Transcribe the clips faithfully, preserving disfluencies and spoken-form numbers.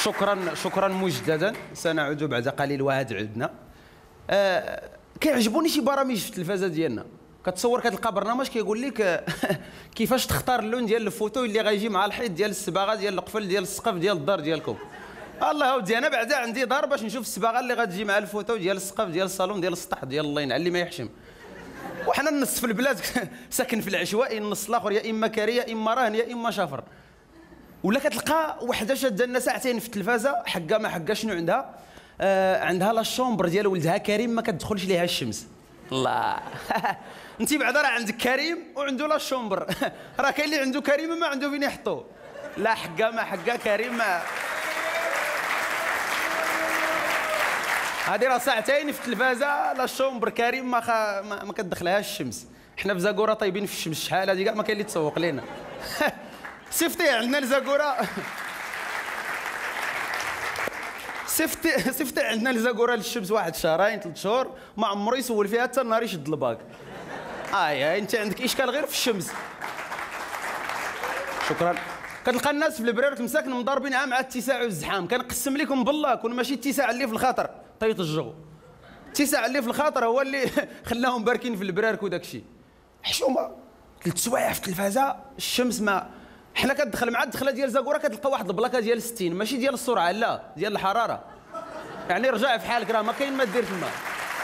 شكرا شكرا مجددا، سنعود بعد قليل وعد عدنا. آه كيعجبوني شي برامج في التلفازه ديالنا، كتصور كتلقى برنامج كيقول لك كيفاش تختار اللون ديال الفوتو اللي غيجي مع الحيط ديال الصباغه ديال القفل ديال السقف ديال الدار ديالكم. الله اودي انا بعدا عندي دار باش نشوف الصباغه اللي غتجي مع الفوتو ديال السقف ديال الصالون ديال السطح ديال الله ينعل اللي ما يحشم. وحنا النص في البلاد ساكن في العشوائي، النص الاخر يا اما كاري يا اما راهن يا اما شافر. ولا كتلقى وحده شاده لنا ساعتين في التلفازه حقا ما حقا شنو عندها؟ آه عندها لا شومبر ديال ولدها كريم ما كتدخلش ليها الشمس. الله انت بعدا راه عندك كريم وعنده لا شومبر راه كاين اللي عنده كريم ما عنده فين يحطو. لا حقا ما حقا كريم ما هذه راه ساعتين في التلفازه لا شومبر كريم ما, خ... ما ما كتدخلهاش الشمس. حنا في زاكوره طيبين في الشمس، شحال هذه كاع ما كاين اللي تسوق لنا. صيفطي عندنا لزاكوره صيفطي صيفطي عندنا لزاكوره للشمس واحد شهرين ثلاث شهور ما عمرو يسول فيها حتى النهار يشد الباك. اي انت عندك اشكال غير في الشمس. شكرا. كتلقى الناس في البرارك مساكن مضاربينها مع الاتساع والزحام. كنقسم لكم بالله كون ماشي الاتساع اللي في الخاطر تيطجوا، الاتساع اللي في الخاطر هو اللي خلاهم باركين في البرارك وداك الشيء. حشومه ثلاث سوايع في التلفازه الشمس ما حنا كتدخل مع الدخله ديال زاكوره كتلقى واحد البلاكه ديال ستين ماشي ديال السرعه لا ديال الحراره. يعني رجع في حالك راه ما كاين ما دير تما.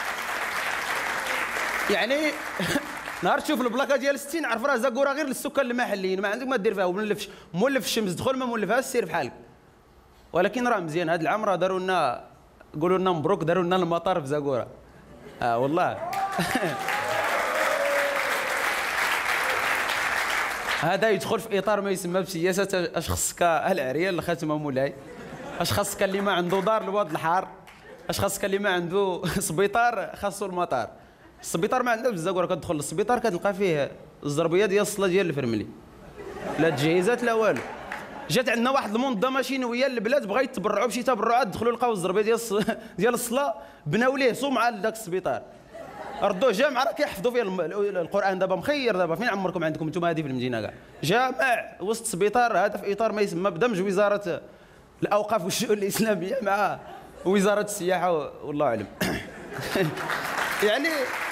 يعني نهار تشوف البلاكه ديال ستين عرف راه زاكوره غير للسكان المحليين ما عندك ما دير فيها. ومولف مولف الشمس دخل ما مولفهاش سير بحالك. ولكن راه مزيان هذا العام راه داروا لنا قولوا لنا مبروك داروا لنا المطار في زاكوره. اه والله هذا يدخل في اطار ما يسمى بسياسه اش خصك العريان الخاتمه مولاي، اش خصك اللي ما عنده دار الواد الحار، اش خصك اللي ما عنده سبيطار خاصو المطار. السبيطار ما عندنا في الزاكوره كتدخل للسبيطار كتلقى فيه الزربيه ديال الصلاه ديال الفرملي، لا تجهيزات لا والو. جات عندنا واحد المنظمه شينويه للبلاد بغا يتبرعوا بشي تبرعات دخلوا لقاو الزربيه ديال ديال الصلاه بناو ليه سمعه لذاك السبيطار. ردوه جامع راه كيحفظوا فيه القران دابا مخير دابا. فين عمركم عندكم انتم هذه في المدينه كاع جامع وسط سبيطار هذا في اطار ما يسمى بدمج وزاره الاوقاف والشؤون الاسلاميه مع وزاره السياحه والله اعلم. يعني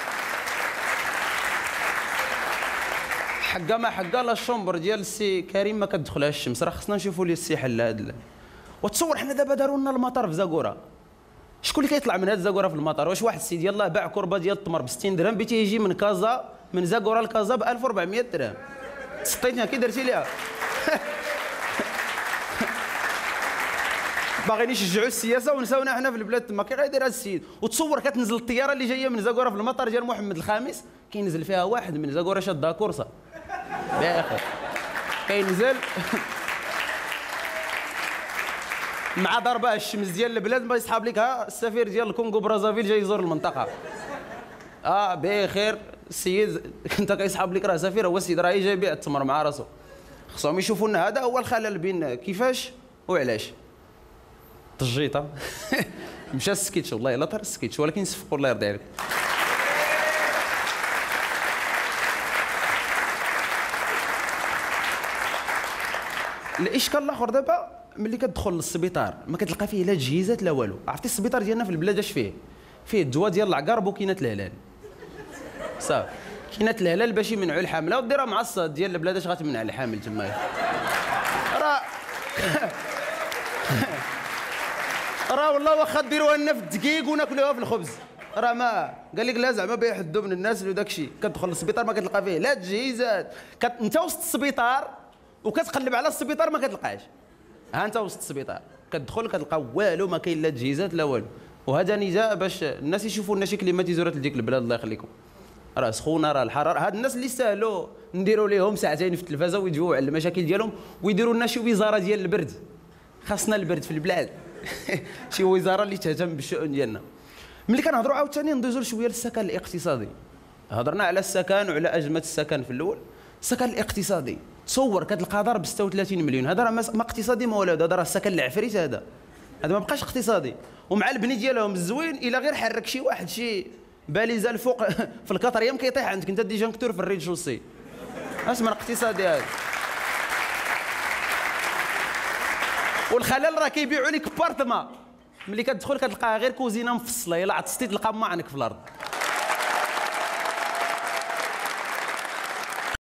حقا ما حقا لا الشومبر ديال السي كريم ما كتدخلهاش الشمس. راه خصنا نشوفوا ليه السي حل هذا. وتصور حنا دابا داروا لنا المطار في زاكوره. شكون اللي كيطلع من هاد زاكوره في المطار؟ واش واحد السيد يلاه باع كربه ديال التمر ب ستين درهم بيتي يجي من كازا من زاكوره لكازا ب ألف وأربعمية درهم. سطيتها كي درتي ليها. باغيين يشجعوا السياسه ونساونا حنا في البلاد تما كي غيدير هذا السيد. وتصور كتنزل الطياره اللي جايه من زاكوره في المطار ديال محمد الخامس كينزل فيها واحد من زاكوره شادها كورسه باخر كينزل مع ضربه الشمس ديال البلاد ما يسحاب لك ها السفير ديال الكونغو برازافيل جاي يزور المنطقه. اه بخير السيد انت كيسحاب لك راه سفير هو السيد راه جاي يبيع التمر مع راسو. خصهم يشوفوا لنا هذا هو الخلل بين كيفاش وعلاش. طجيطه مشى السكيتش والله الا طار السكيتش ولكن صفقوا الله يرضي عليك. الاشكال الاخر دابا ملي كتدخل للسبيطار ما كتلقى فيه لا تجهيزات لا والو. عرفتي السبيطار ديالنا في البلاد اش فيه؟ فيه الدواء ديال العقارب وكينات الهلال صافي. كينات الهلال باش يمنعوا الحمله ودي راه معصد ديال البلاد اش غتمنع الحامل تما راه راه والله واخا ديروها لنا في الدقيق وناكلوها في الخبز راه ما قال لك لا زعما بيحدوا من الناس وداك الشيء. كتدخل للسبيطار ما كتلقى فيه لا تجهيزات. كت... انت وسط السبيطار وكتقلب على السبيطار ما كتلقاش. ها انت وسط السبيطار كتدخل كتلقى والو ما كاين لا تجهيزات لا والو. وهذا نداء باش الناس يشوفوا لنا شي كليماتيزورات لديك البلاد الله يخليكم. راه سخونه راه الحراره. هاد الناس اللي يستاهلوا نديروا لهم ساعتين في التلفازه ويجيبوا على المشاكل ديالهم ويديروا لنا شي وزاره ديال البرد. خاصنا البرد في البلاد. شي وزاره اللي تهتم بالشؤون ديالنا. ملي كنهضروا عاوتاني ندوزوا شويه للسكن الاقتصادي. هضرنا على السكن وعلى ازمه السكن في الاول. السكن الاقتصادي تصور كتلقى دار ب ستة وثلاثين مليون. هذا راه ما اقتصادي ما والو. هذا راه السكن العفريت. هذا هذا ما بقاش اقتصادي. ومع البني ديالهم الزوين الا غير حرك شي واحد شي باليزه الفوق في الكاتريام كيطيح عندك انت ديجا مكتور في الريد شوسي. اش من اقتصادي هذا؟ والخلال راه كيبيعوا لك بارتما، ملي كتدخل كتلقاها غير كوزينه مفصله، الا عطستي تلقى معنك في الارض.